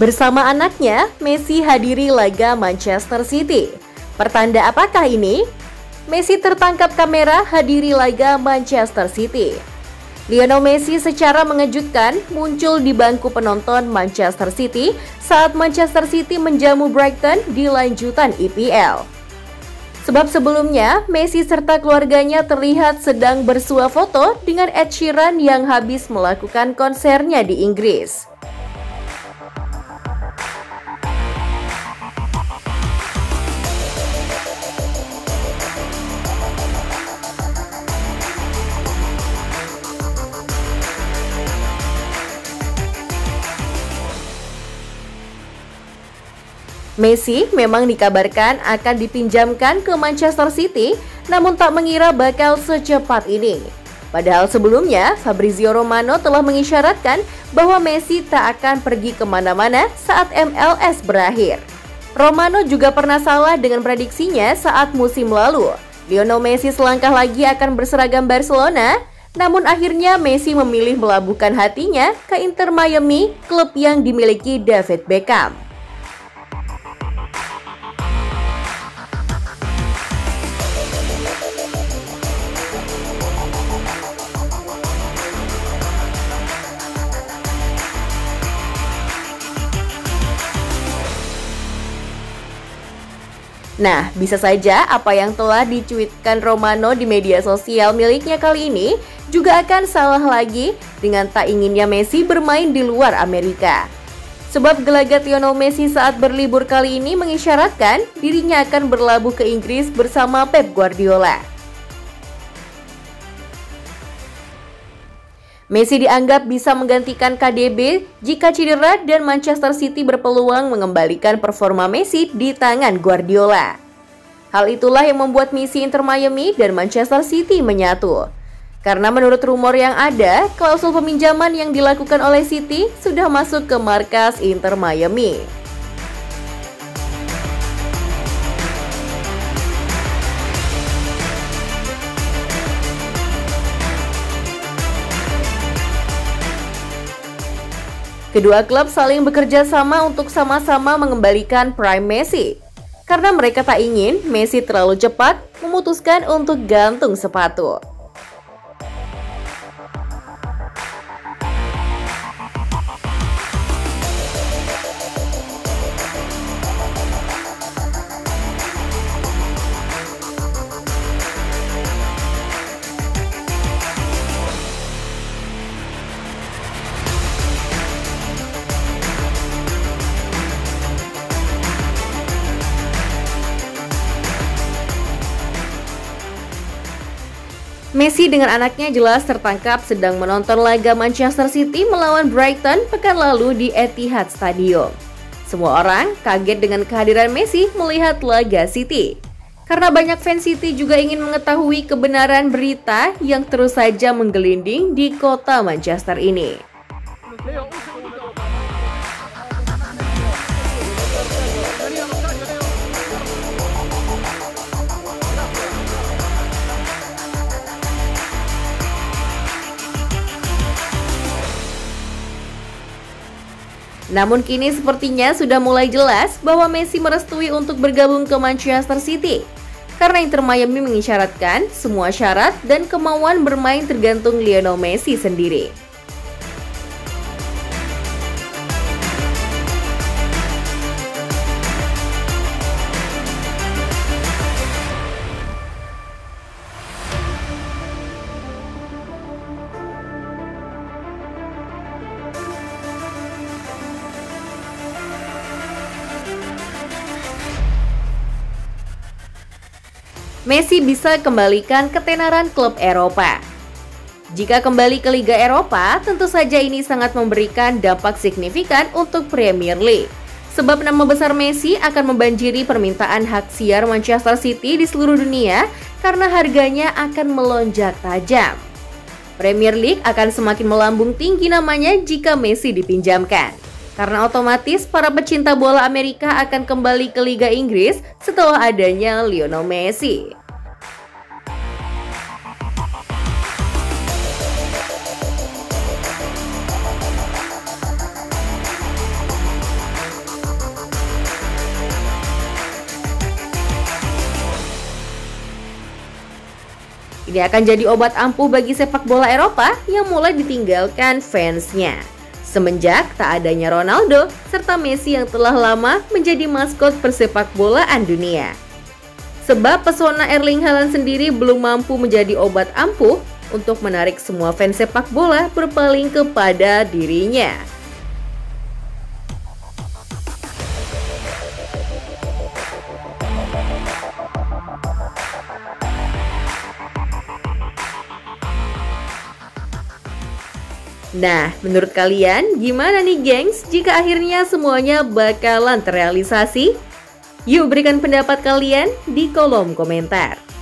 Bersama anaknya, Messi hadiri laga Manchester City. Pertanda apakah ini? Messi tertangkap kamera hadiri laga Manchester City. Lionel Messi secara mengejutkan muncul di bangku penonton Manchester City saat Manchester City menjamu Brighton di lanjutan EPL. Sebab sebelumnya, Messi serta keluarganya terlihat sedang bersuah foto dengan Ed Sheeran yang habis melakukan konsernya di Inggris. Messi memang dikabarkan akan dipinjamkan ke Manchester City, namun tak mengira bakal secepat ini. Padahal sebelumnya, Fabrizio Romano telah mengisyaratkan bahwa Messi tak akan pergi kemana-mana saat MLS berakhir. Romano juga pernah salah dengan prediksinya saat musim lalu. Lionel Messi selangkah lagi akan berseragam Barcelona, namun akhirnya Messi memilih melabuhkan hatinya ke Inter Miami, klub yang dimiliki David Beckham. Nah, bisa saja apa yang telah dicuitkan Romano di media sosial miliknya kali ini juga akan salah lagi dengan tak inginnya Messi bermain di luar Amerika. Sebab gelagat Lionel Messi saat berlibur kali ini mengisyaratkan dirinya akan berlabuh ke Inggris bersama Pep Guardiola. Messi dianggap bisa menggantikan KDB jika cedera dan Manchester City berpeluang mengembalikan performa Messi di tangan Guardiola. Hal itulah yang membuat misi Inter Miami dan Manchester City menyatu. Karena menurut rumor yang ada, klausul peminjaman yang dilakukan oleh City sudah masuk ke markas Inter Miami. Kedua klub saling bekerja sama untuk sama-sama mengembalikan prime Messi. Karena mereka tak ingin Messi terlalu cepat memutuskan untuk gantung sepatu. Messi dengan anaknya jelas tertangkap sedang menonton laga Manchester City melawan Brighton pekan lalu di Etihad Stadium. Semua orang kaget dengan kehadiran Messi melihat laga City. Karena banyak fans City juga ingin mengetahui kebenaran berita yang terus saja menggelinding di kota Manchester ini. Namun kini sepertinya sudah mulai jelas bahwa Messi merestui untuk bergabung ke Manchester City. Karena Inter Miami mengisyaratkan semua syarat dan kemauan bermain tergantung Lionel Messi sendiri. Messi bisa kembalikan ketenaran klub Eropa. Jika kembali ke Liga Eropa, tentu saja ini sangat memberikan dampak signifikan untuk Premier League. Sebab nama besar Messi akan membanjiri permintaan hak siar Manchester City di seluruh dunia karena harganya akan melonjak tajam. Premier League akan semakin melambung tinggi namanya jika Messi dipinjamkan. Karena otomatis para pecinta bola Amerika akan kembali ke Liga Inggris setelah adanya Lionel Messi. Ini akan jadi obat ampuh bagi sepak bola Eropa yang mulai ditinggalkan fansnya. Semenjak tak adanya Ronaldo serta Messi yang telah lama menjadi maskot persepak bolaan dunia. Sebab pesona Erling Haaland sendiri belum mampu menjadi obat ampuh untuk menarik semua fans sepak bola berpaling kepada dirinya. Nah, menurut kalian gimana nih gengs jika akhirnya semuanya bakalan terrealisasi? Yuk berikan pendapat kalian di kolom komentar.